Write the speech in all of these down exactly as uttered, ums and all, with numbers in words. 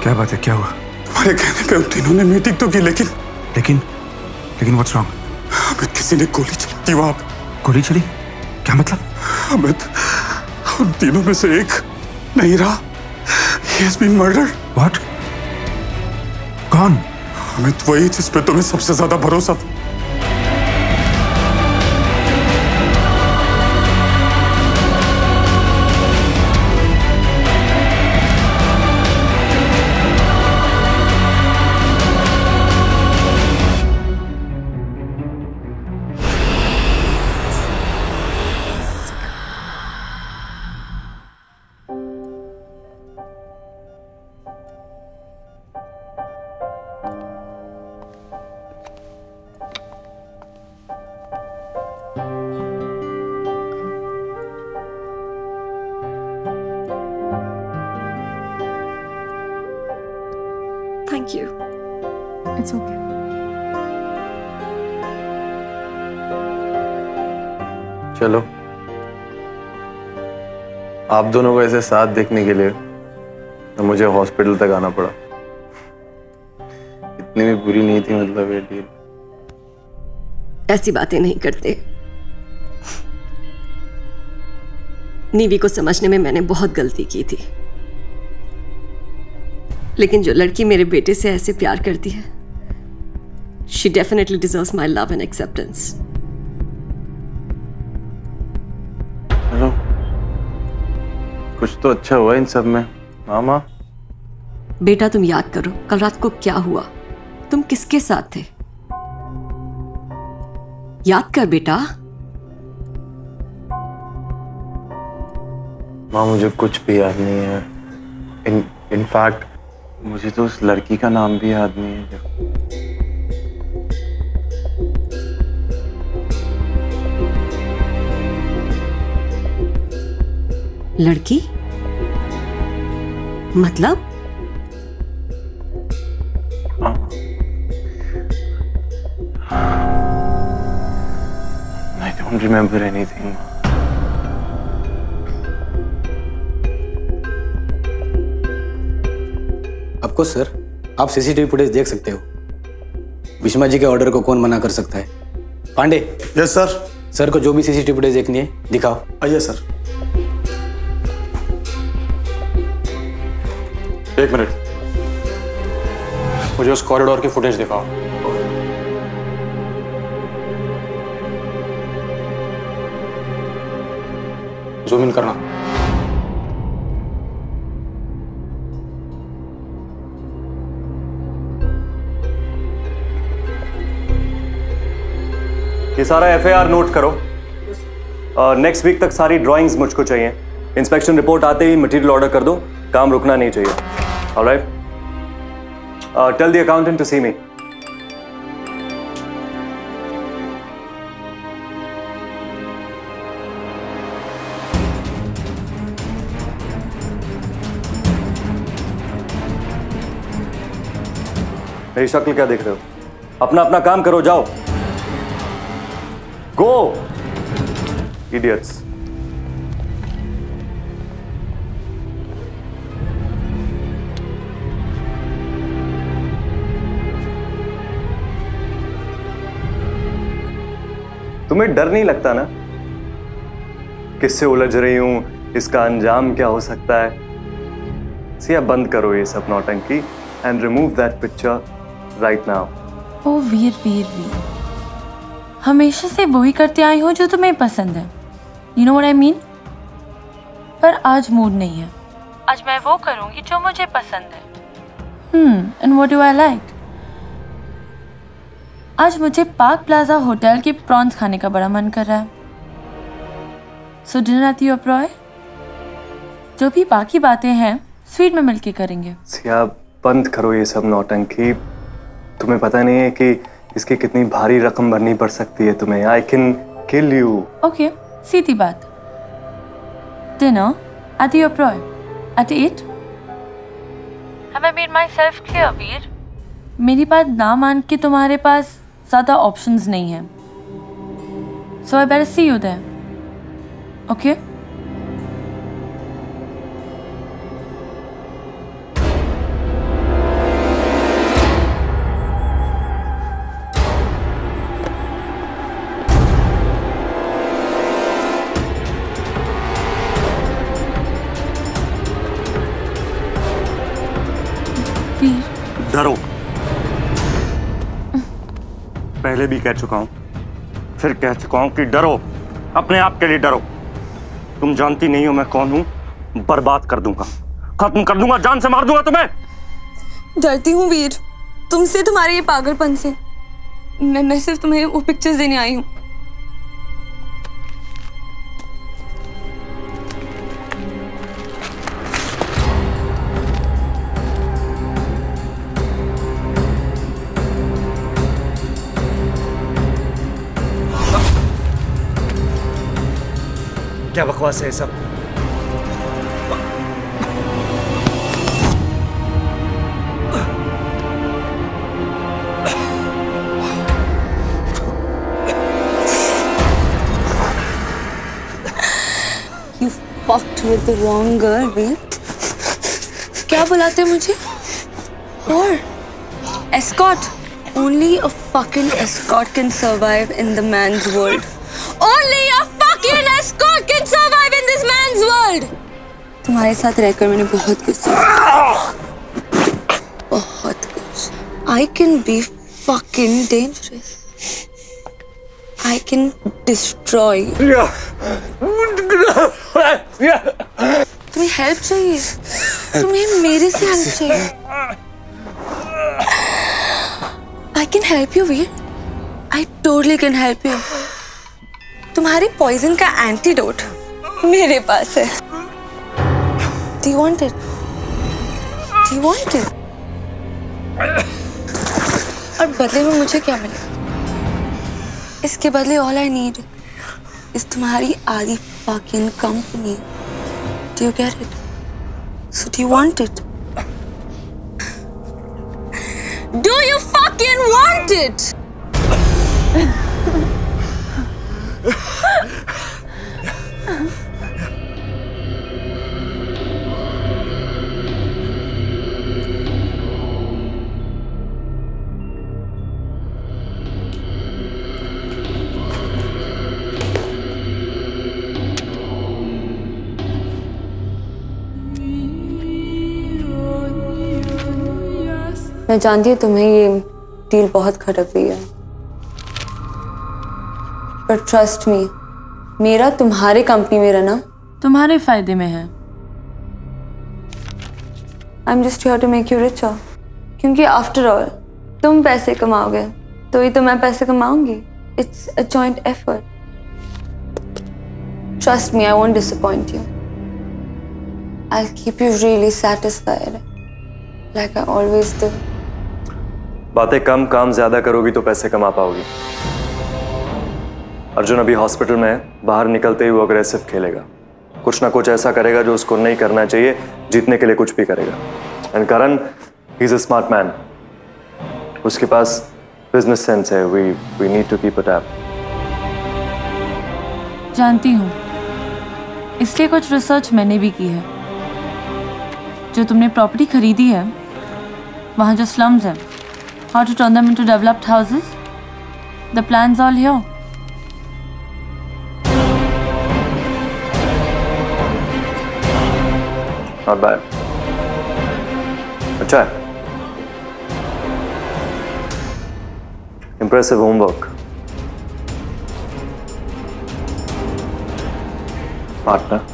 क्या बात है, क्या हुआ? तुम्हारे कहने पे उन तीनों ने मीटिंग तो की, लेकिन लेकिन लेकिन व्हाट्स रॉन्ग? अमित, किसी ने गोली चला दी वहां पे। गोली चली? क्या मतलब? अमित, उन तीनों में से एक नहीं रहा। He has been murdered. What? कौन? अमित, वही जिस पे तुम्हें सबसे ज्यादा भरोसा था। Thank you. It's okay. चलो, आप दोनों को ऐसे साथ देखने के लिए तो मुझे हॉस्पिटल तक आना पड़ा। इतनी भी बुरी नहीं थी मतलब ये डील। ऐसी बातें नहीं करते। नीवी को समझने में मैंने बहुत गलती की थी, लेकिन जो लड़की मेरे बेटे से ऐसे प्यार करती है, she definitely deserves my love and acceptance. चलो, कुछ तो अच्छा हुआ इन सब में। मामा, बेटा तुम याद करो, कल रात को क्या हुआ? तुम किसके साथ थे? याद कर बेटा। माँ, मुझे कुछ भी याद नहीं है। इन इनफैक्ट मुझे तो उस लड़की का नाम भी याद नहीं है। लड़की? मतलब? I don't remember anything. आपको सर, आप सीसीटीवी फुटेज देख सकते हो। विष्मा जी के ऑर्डर को कौन मना कर सकता है? पांडे। Yes sir. सर को जो भी सीसीटीवी फुटेज देखनी है दिखाओ। आइए सर। एक मिनट, मुझे उस कॉरिडोर की फुटेज दिखाओ। जूम इन करना। ये सारा एफआईआर नोट करो। नेक्स्ट वीक तक सारी ड्राइंग्स मुझको चाहिए। इंस्पेक्शन रिपोर्ट आते ही मटेरियल ऑर्डर कर दो, काम रुकना नहीं चाहिए। Alright, tell the accountant to see me. मेरी शक्ल क्या देख रहे हो? अपना अपना काम करो, जाओ। Go idiots. तुम्हें डर नहीं लगता ना किससे उलझ रही हूं, इसका अंजाम क्या हो सकता है? सिया, बंद करो ये सब नौटंकी and remove that picture right now. ओ वीर वीर वीर, हमेशा से वही करते आई हो जो तुम्हें पसंद है। You know what I mean? पर आज मूड नहीं है। आज मैं वो करूंगी जो मुझे पसंद है। Hmm and what do I like? आज मुझे पार्क प्लाजा होटल के प्रॉन्स खाने का बड़ा मन कर रहा है। So dinner at the Oberoi. जो भी बाकी बातें हैं स्वीट में मिलके करेंगे। सिया, बंद करो ये सब नौटंकी। तुम्हें पता नहीं है कि इसकी कितनी भारी रकम भरनी पड़ सकती है तुम्हें। I can kill you. Okay, सीधी बात। Dinner at the Oberoi at eight. Have I made myself clear Veer? मेरी बात ना मान के तुम्हारे पास ज्यादा ऑप्शंस नहीं है। So I better see you there. Okay? पहले भी कह चुका हूं, फिर कह चुका हूं कि डरो, अपने आप के लिए डरो। तुम जानती नहीं हो मैं कौन हूं, बर्बाद कर दूंगा, खत्म कर दूंगा, जान से मार दूंगा तुम्हें। डरती हूँ वीर, तुमसे, तुम्हारे ये पागलपन से। मैं, मैं सिर्फ तुम्हें वो पिक्चर्स देने आई हूँ। क्या बकवास है सब? You fucked with the wrong girl, वीर। क्या बुलाते मुझे? और escort? Only a fucking escort can survive in the man's world. Only a fucking escort can survive in this man's world. तुम्हारे साथ रहकर मैंने बहुत कुछ सीखा, बहुत कुछ। I can be fucking dangerous. I can destroy. तुम्हें हेल्प चाहिए? तुम्हें मेरे से हेल्प चाहिए? I can help you, Veer. I totally can help you. तुम्हारी पॉइजन का एंटीडोट मेरे पास है। Do you want it? Do you want it? और बदले में मुझे क्या मिले? इसके बदले all I need is तुम्हारी आधी fucking company. Do you get it? So do you want it? Do you fucking want it? मैं जानती हूँ तुम्हें ये डील बहुत खटक रही है, पर ट्रस्ट मी, मेरा तुम्हारे कंपनी में रहना तुम्हारे फायदे में है। I am just here to make you richer, क्योंकि आफ्टर ऑल तुम पैसे कमाओगे तो ही तो मैं पैसे कमाऊंगी। It's a joint effort. Trust me, I won't disappoint you. I will keep you really satisfied like I always do. बातें कम, काम ज्यादा करोगी तो पैसे कमा पाओगी। अर्जुन अभी हॉस्पिटल में है, बाहर निकलते ही वो अग्रेसिव खेलेगा, कुछ ना कुछ ऐसा करेगा जो उसको नहीं करना चाहिए, जीतने के लिए कुछ भी करेगा। And Karan, he is a smart man, उसके पास बिजनेस सेंस है। We we need to keep it up. जानती हूँ, इसलिए कुछ रिसर्च मैंने भी की है। जो तुमने प्रॉपर्टी खरीदी है, वहाँ जो स्लम्स हैं, how to turn them into developed houses, the plan's all here. Not bad. अच्छा है। Impressive homework. Smart ना?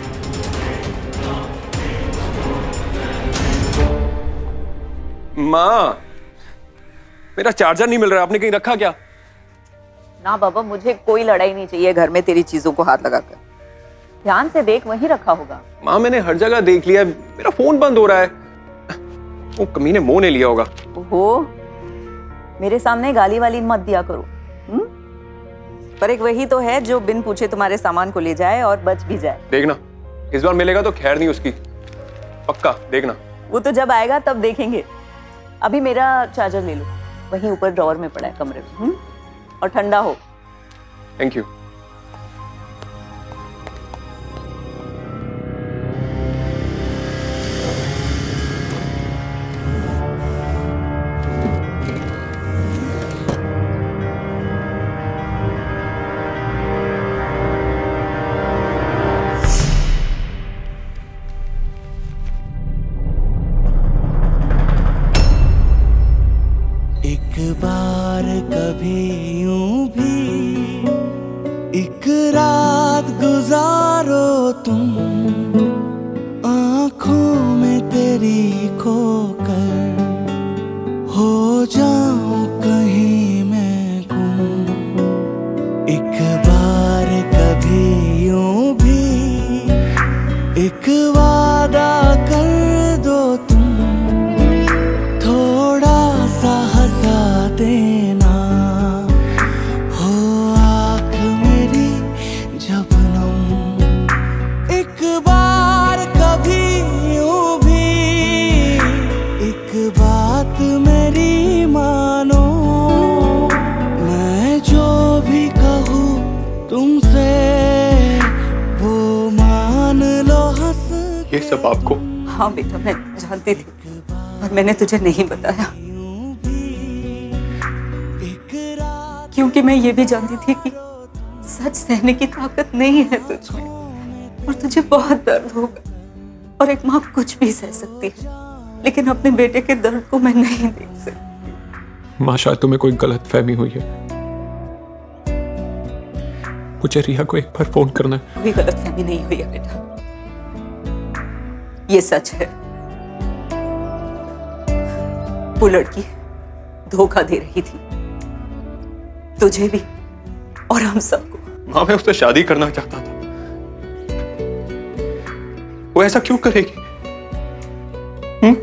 माँ, मेरा चार्जर नहीं मिल रहा, आपने कहीं रखा क्या? ना बाबा, मुझे कोई लड़ाई नहीं चाहिए घर में तेरी चीजों को हाथ लगाकर। ध्यान से देख, वहीं रखा होगा। माँ, मैंने हर जगह देख लिया, मेरा फोन बंद हो रहा है। वो कमीने मोह ने लिया होगा। ओहो, मेरे सामने गाली वाली मत दिया करो। हुँ? पर एक वही तो है जो बिन पूछे तुम्हारे सामान को ले जाए और बच भी जाए। देखना, इस बार मिलेगा तो खैर नहीं उसकी, पक्का देखना। वो तो जब आएगा तब देखेंगे। अभी मेरा चार्जर ले लो, वहीं ऊपर ड्रॉअर में पड़ा है कमरे में। हुँ? और ठंडा हो। Thank you. एक बार कभी कभी यूं भी एक रात गुजारो तुम, आंखों में तेरी खोकर हो जाऊं कहीं मैं गुम। एक बार कभी यूं भी एक वादा कर दो तुम, थोड़ा सा हंसा देना हो आँख मेरी जब नम। एक बार कभी यूं भी एक बात मेरी मानो, मैं जो भी कहूँ तुमसे वो मान लो हंस। ये सब आपको? हाँ बेटा, मैं जानती थी और मैंने तुझे नहीं बताया क्योंकि मैं ये भी जानती थी कि सच सहने की ताकत नहीं है तुझमें और तुझे बहुत दर्द होगा और एक माँ कुछ भी सह सकती है, लेकिन अपने बेटे के दर्द को मैं नहीं देख सकती। माँ, शायद तुम्हें कोई गलत फहमी हुई है। मुझे रिया को एक बार फोन करना है। कोई गलत फहमी नहीं हुई है बेटा, ये सच है। वो लड़की धोखा दे रही थी तुझे भी और हम सबको। माँ, मैं उससे शादी करना चाहता था। वो ऐसा क्यों करेगी? हम्म?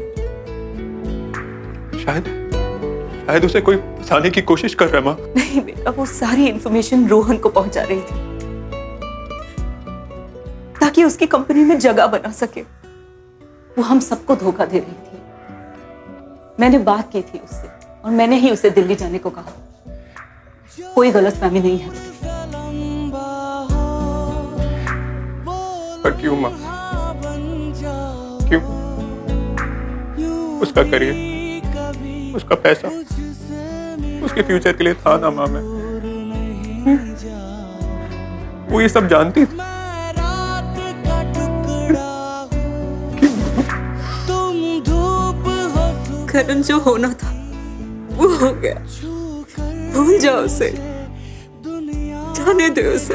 शायद शायद उसे कोई फंसाने की कोशिश कर रहा है। माँ नहीं बेटा, वो सारी इंफॉर्मेशन रोहन को पहुंचा रही थी ताकि उसकी कंपनी में जगह बना सके। वो हम सबको धोखा दे रही थी। मैंने बात की थी उससे और मैंने ही उसे दिल्ली जाने को कहा। कोई गलतफहमी नहीं है। पर क्यों माँ? क्यों? उसका करियर, उसका पैसा, उसके फ्यूचर के लिए था ना माँ मैं। वो ये सब जानती थी। करण जो होना था वो हो गया, भूल जाओ उसे, जाने दो उसे।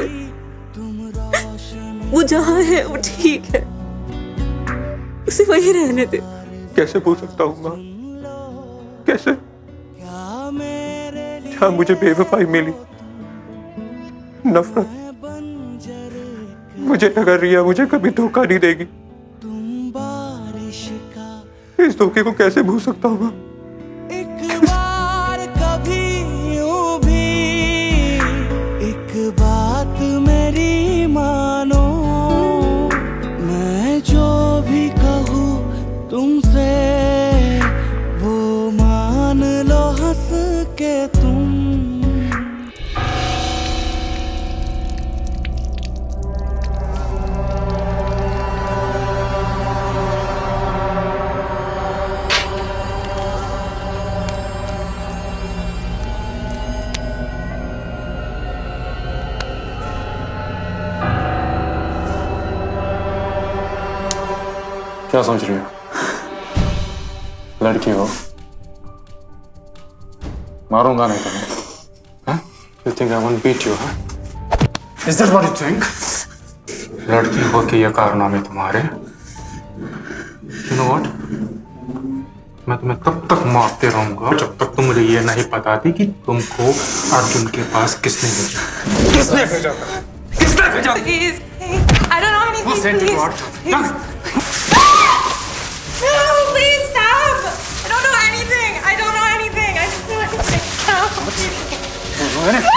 वो जहाँ है वो ठीक है, उसे वहीं रहने दे। कैसे भूल सकता हूँ माँ? कैसे? जहाँ मुझे बेवफाई मिली, नफरत, मुझे लगा रिया मुझे कभी धोखा नहीं देगी। इस धोखे को कैसे भूल सकता हूँ? एक बार कभी यूं भी एक बात मेरी मानो, मैं जो भी कहूँ तुमसे वो मान लो हंस के तुम। क्या सोच रही हो? लड़की हो, मारूंगा नहीं तुम्हें। You think I won't beat you, huh? Is that what you think? लड़की हो के ये कारनामे तुम्हारे? You know what? मैं तुम्हें तब तक मारते रहूंगा जब तक तुम मुझे ये नहीं बताती कि तुमको अर्जुन के पास किसने भेजा। किसने भेजा? किसने भेजा? Please, please. I don't know anything. Who sent you please. out? Please. No, please stop. I don't know anything. I don't know anything. I don't know anything. No. You know anything?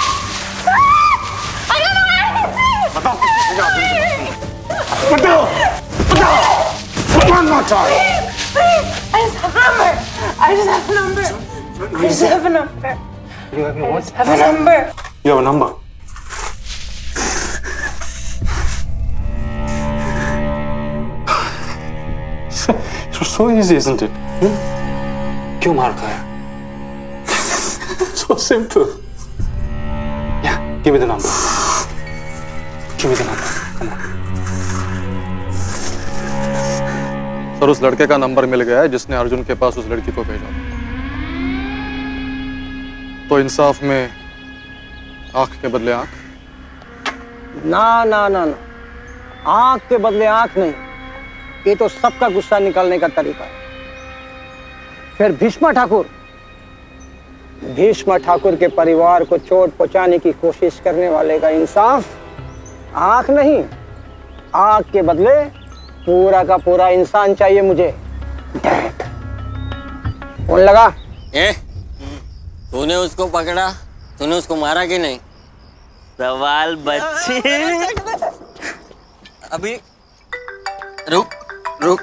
I don't know anything. बताओ किसने भेजा अर्जुन? बताओ, बताओ, one more time. Please, please. I just have a number. I just have a number. I just have a number. You have a what? I just have a number. You have a number? It's so easy, isn't it? Hmm? क्यों मार खाया? So simple. Yeah, give me the number. Give me the number. Come on. Sir, उस लड़के का number मिल गया है जिसने अर्जुन के पास उस लड़की को भेजा। तो इंसाफ में आंख के बदले आंख? ना ना ना ना, आंख के बदले आंख नहीं, ये तो सबका गुस्सा निकालने का तरीका है। फिर भीष्म ठाकुर भीष्म ठाकुर के परिवार को चोट पहुंचाने की कोशिश करने वाले का इंसाफ आंख नहीं, आंख के बदले पूरा का पूरा इंसान चाहिए मुझे। फोन लगा। ए, तूने उसको पकड़ा, तूने उसको मारा कि नहीं? सवाल बच्चे। अभी रुक रुक।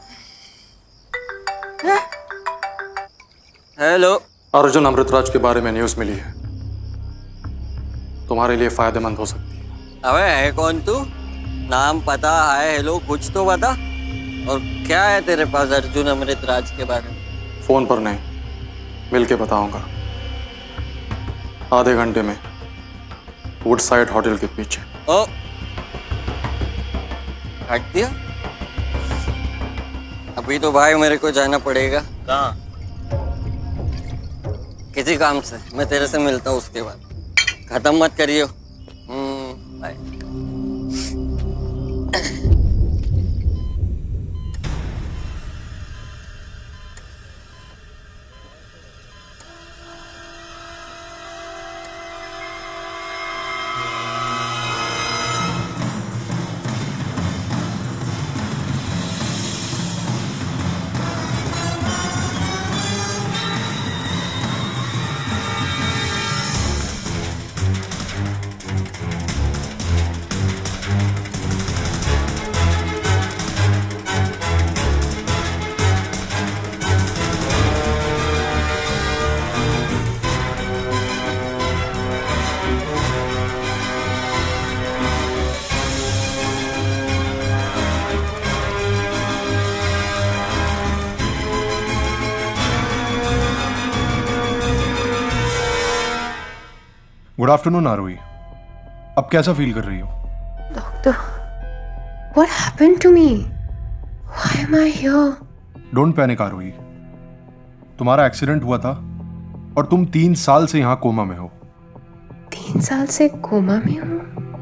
हेलो। अर्जुन अमृतराज के बारे में न्यूज मिली है, तुम्हारे लिए फायदेमंद हो सकती है। अबे है कौन तू? नाम पता है, हेलो कुछ तो बता। और क्या है तेरे पास अर्जुन अमृतराज के बारे में? फोन पर नहीं, मिल के बताऊंगा। आधे घंटे में वुडसाइड होटल के पीछे। ओ, हट दिया। अभी तो भाई मेरे को जाना पड़ेगा। कहाँ? किसी काम से, मैं तेरे से मिलता हूँ उसके बाद। खत्म मत करियो। Hmm, bye. Good afternoon Aarohi, अब कैसा फील कर रही हो? Doctor, what happened to me? Why am I here? Don't panic Aarohi, तुम्हारा एक्सीडेंट हुआ था और तुम तीन साल से यहाँ कोमा में हो। तीन साल से कोमा में हूँ?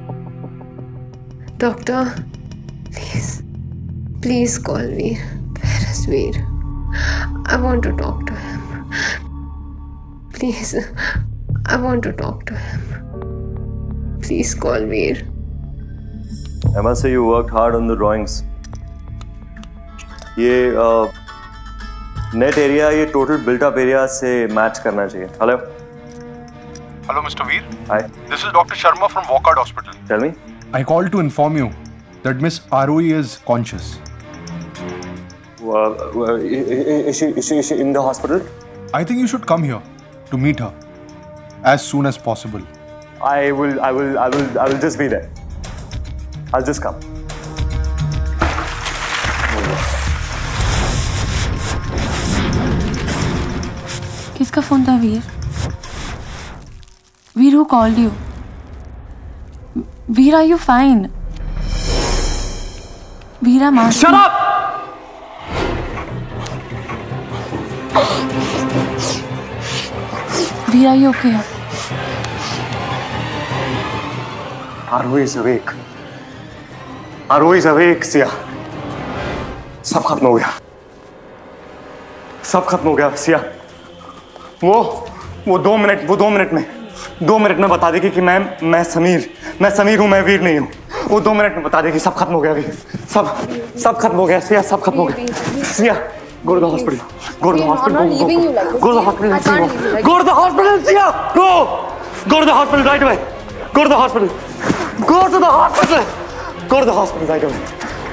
Doctor, please please call Veer. Where is Veer? I want to talk to him. Please, I want to talk to him. Please call Veer. I must say you worked hard on the drawings. ये net area ये total built up area से match करना चाहिए। Hello hello mister Veer. Hi. This is Doctor Sharma from Walcott Hospital. Tell me. I called to inform you that Miss Arohi is conscious. Uh, is she is she is she in the hospital? I think you should come here to meet her as soon as possible. I will, I will, I will, I will just be there. I'll just come. किसका phone था वीर? वीर, who called you? Veer, are you fine? Veer, I'm asking. Shut up! Veer, are you okay? Arohi is awake. Arohi is awake, Siya. सब खत्म हो गया। सब खत्म हो गया, सिया। वो वो दो मिनट वो दो मिनट में दो मिनट में बता देगी कि मैं मैं समीर मैं समीर हूँ, मैं वीर नहीं हूँ। वो दो मिनट में बता देगी। सब खत्म हो गया अभी। सब सब खत्म हो गया, सिया। सब खत्म हो गया, Siya. Go to the hospital. Go to the hospital. Go, go, go. Go to the hospital. Go to the hospital, Sia. Go. Go to the hospital right away. Go to the hospital. Go to the hospital. Go to the hospital right away.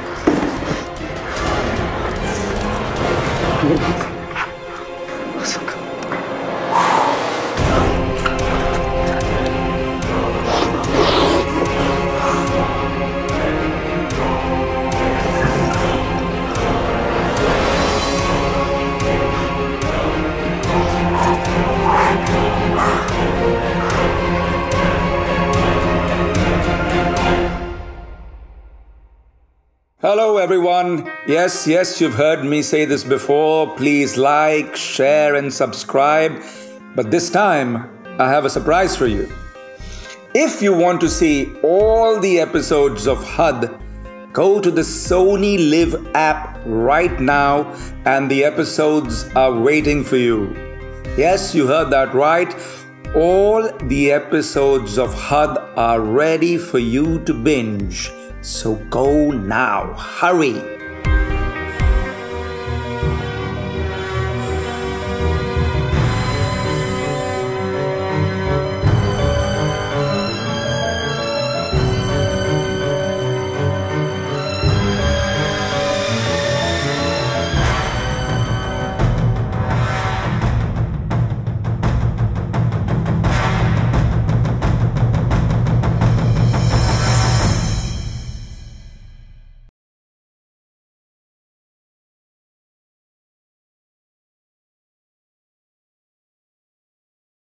Hello everyone. Yes, yes, you've heard me say this before. Please like, share and subscribe. But this time, I have a surprise for you. If you want to see all the episodes of H U D, go to the Sony Live app right now and the episodes are waiting for you. Yes, you heard that right. All the episodes of H U D are ready for you to binge. So go now. Hurry.